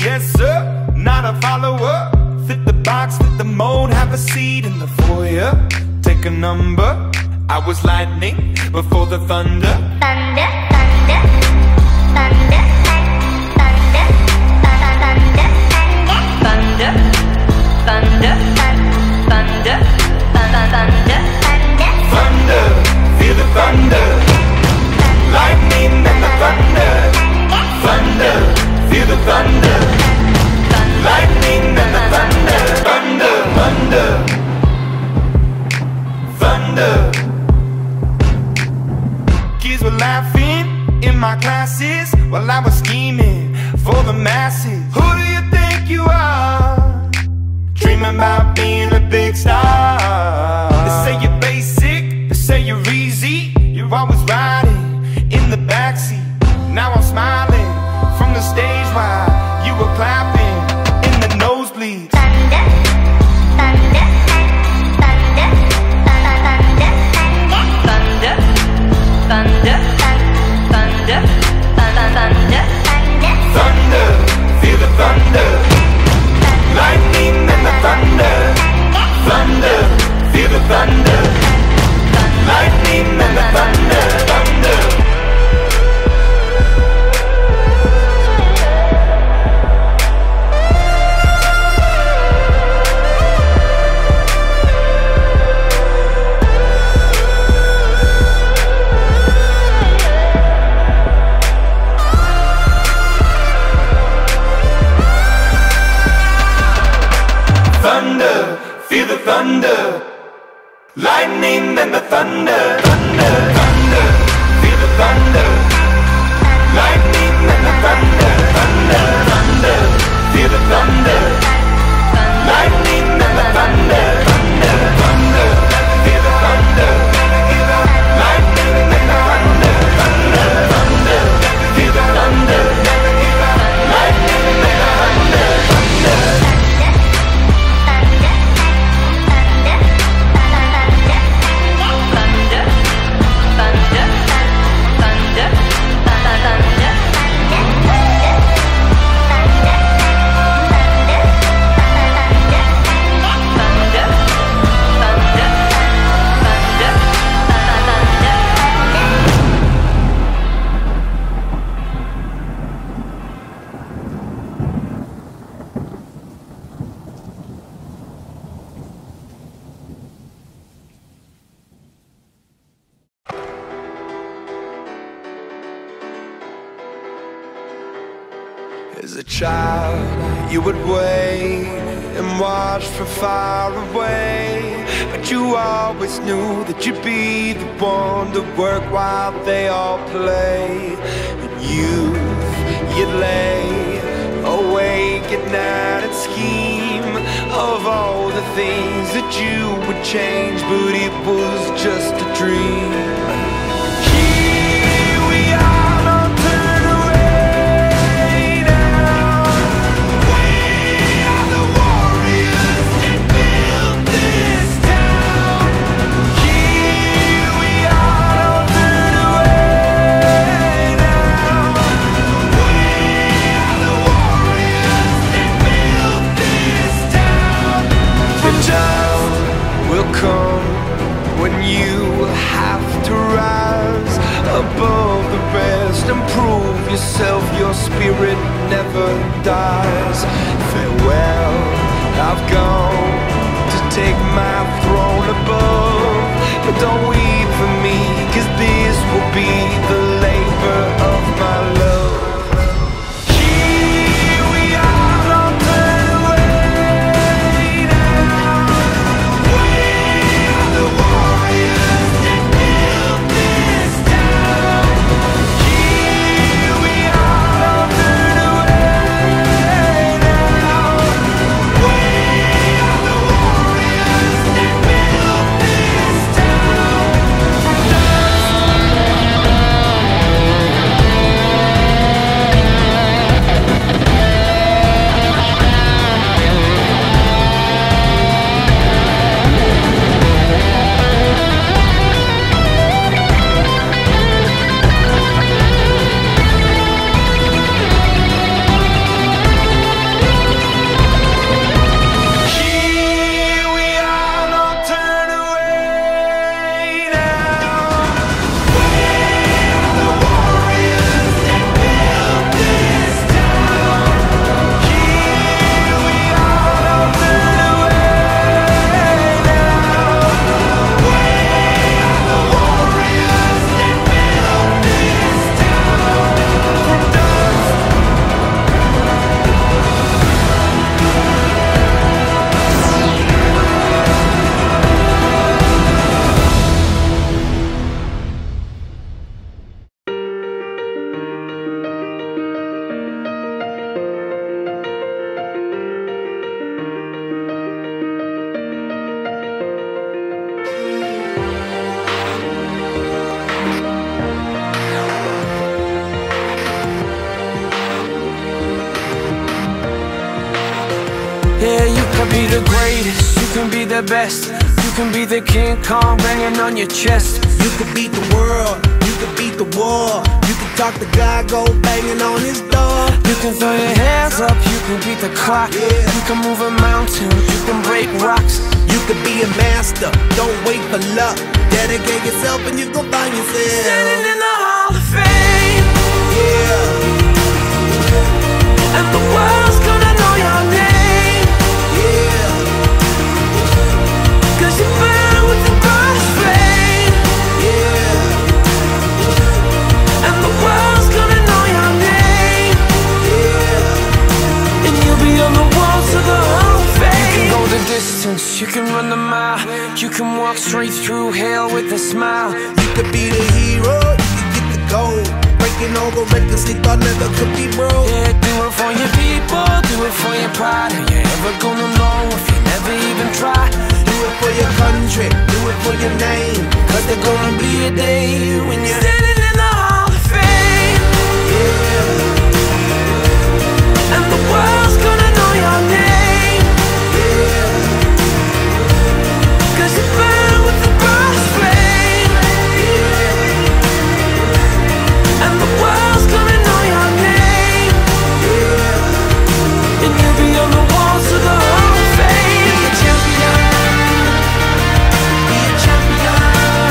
Yes sir, not a follower. Fit the box, fit the mold, have a seat in the foyer. Take a number. I was lightning before the thunder. Thunder, thunder, thunder, thunder, thunder, thunder, thunder, thunder, thunder, thunder, feel the thunder. Lightning and the thunder. Thunder, feel the thunder. Lightning and the thunder. Thunder, thunder, thunder. Kids were laughing in my classes while I was scheming for the masses. Who do you think you are? Dreaming about being a big star. They say you're basic, they say you're easy. You're always riding in the backseat. Now I'm smiling from the stage while you were clapping in the nosebleeds. thunder, thunder, thunder, thunder, thunder, thunder, thunder, thunder, Thunder, feel the thunder. Lightning and the thunder. Thunder, feel the thunder. Lightning and the thunder. Thunder. Thunder, feel the thunder. Lightning and the thunder. Thunder, thunder, feel the thunder. Lightning and the thunder. Thunder, thunder, feel the thunder. Lightning and the thunder. Thunder, thunder, feel the thunder. Lightning and the thunder. Thunder, thunder, feel the thunder. Lightning and the thunder. Thunder. As a child, you would wait and watch from far away, but you always knew that you'd be the one to work while they all play. In youth, you'd lay awake at night and scheme of all the things that you would change, but it was just a dream. Here we are, don't turn away now. We are the warriors that built this town. Here we are, don't turn away now. We are the warriors that built this town. The time will come when you will have to rise above the rest and prove yourself. Your spirit never dies. Farewell, I've gone to take my throne above, but don't weep for me, 'cause this will be the labor of my love. Here we are, don't turn away now. We are the warriors that built this town. Here we are, don't turn away now. We are the warriors that built this town. Yeah, you can be the greatest, you can be the best, you can be the King Kong banging on your chest. You could beat the world, you could beat the war. You can talk to God, go banging on his door. You can throw your hands up, you can beat the clock. You can move a mountain, you can break rocks. You could be a master, don't wait for luck. Dedicate yourself and you gon' find yourself Standing in the Hall of Fame. Yeah, And the world's gonna know your name. yeah, 'Cause you burn with the brightest flame. yeah, And the world's gonna know your name. yeah. And you'll be on the walls of the Hall of Fame. You can go the distance, you can run the mile. You can walk straight through hell with a smile. You could be the hero, you could get the gold. Breaking all the records they thought never could be broke. Yeah, do it for your people, do it for your pride. Are you ever gonna know if you never even try? Do it for your country, do it for your name. 'Cause there's gonna be a day when you're Standing in the Hall of Fame. yeah, And the world's gonna know your name. yeah, 'Cause you burn with the brightest flame. And the world's gonna know your name. And you'll be on the walls of the Hall of Fame. Be a champion, be a champion,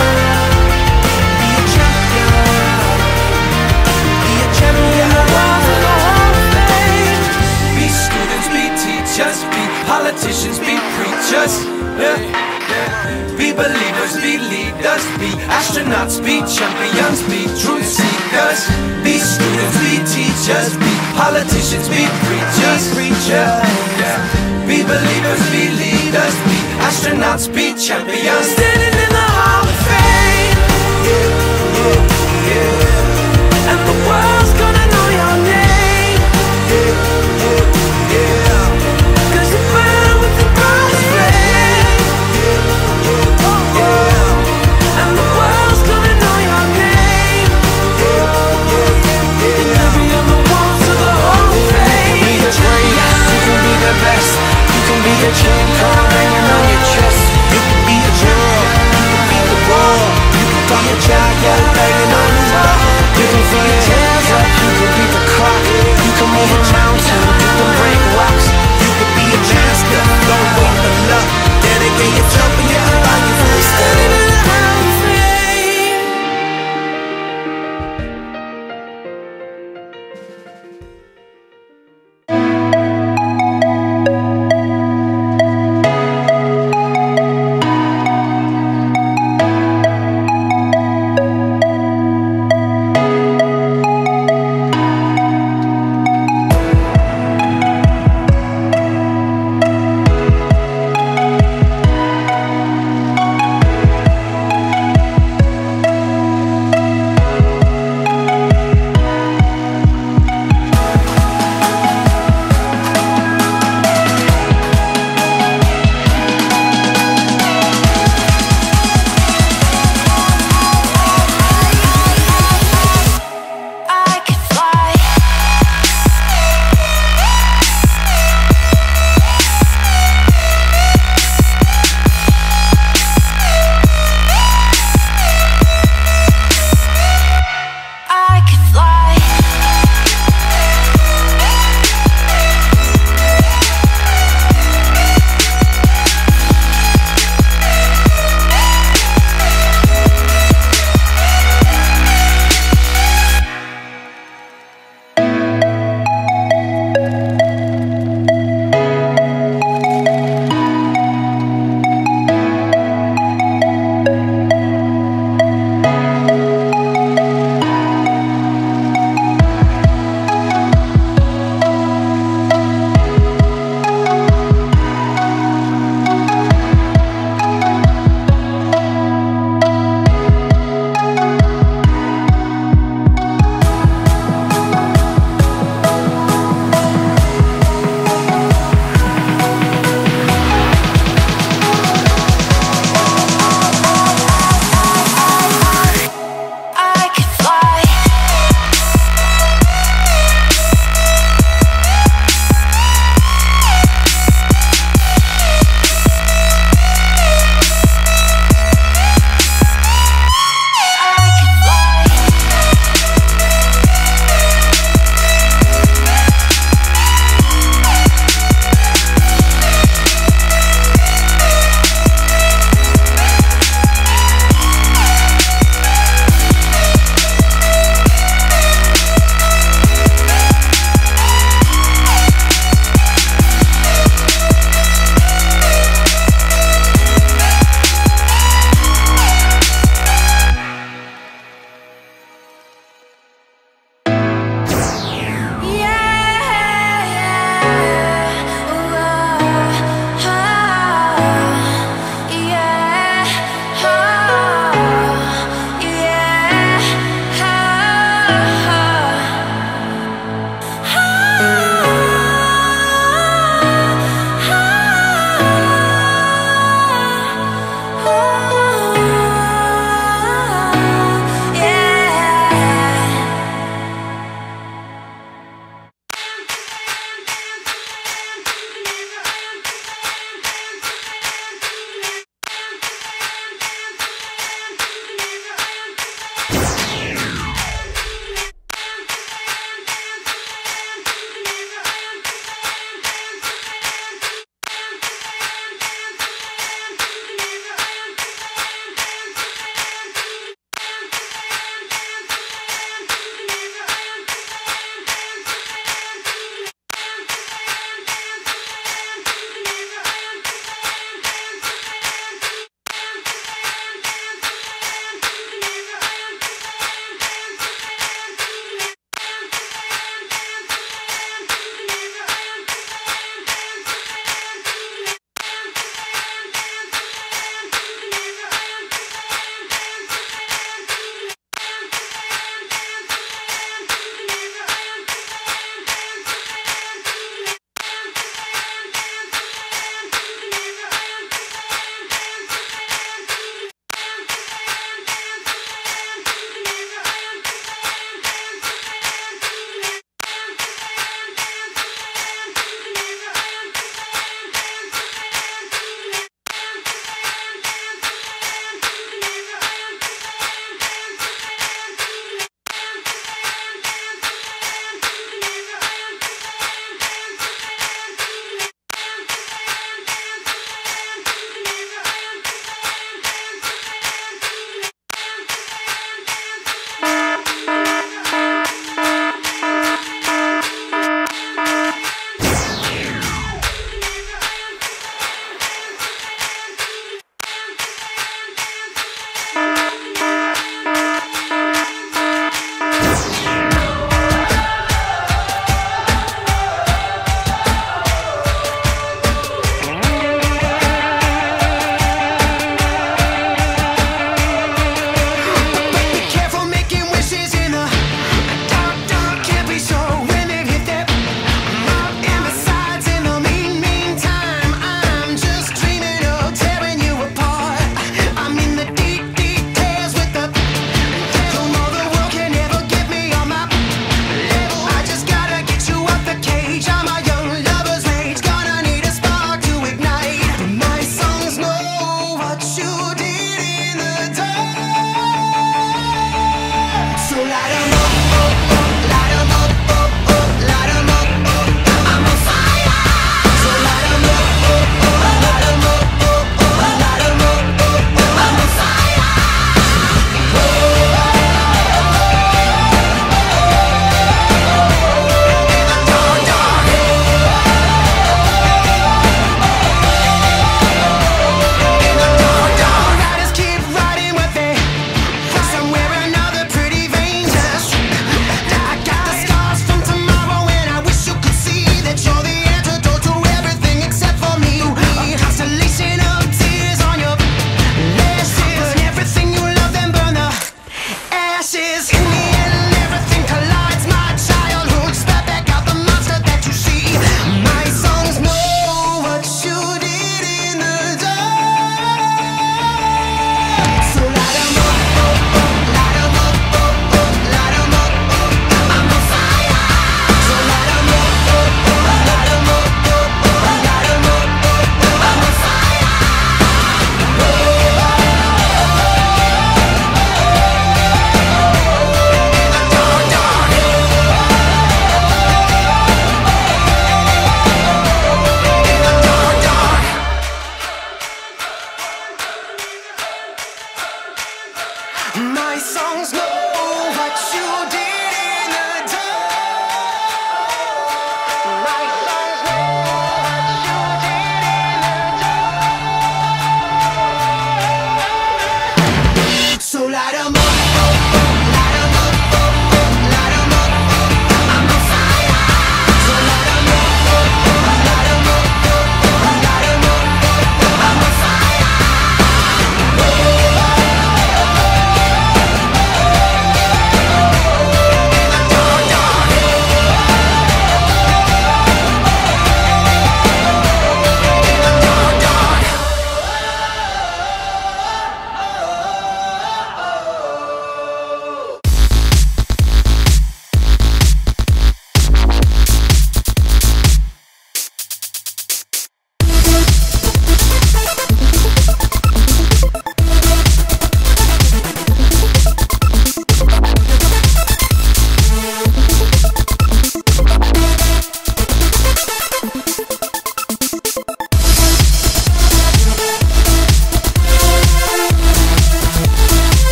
be a champion, be a champion. The walls of the Hall of Fame. Be students, be teachers, be politicians, be preachers. Yeah. Be believers, be leaders, be astronauts, be champions, be truth seekers. Be students, be teachers, be politicians, be preachers, preachers. Yeah. Be believers, be leaders, be astronauts, be champions.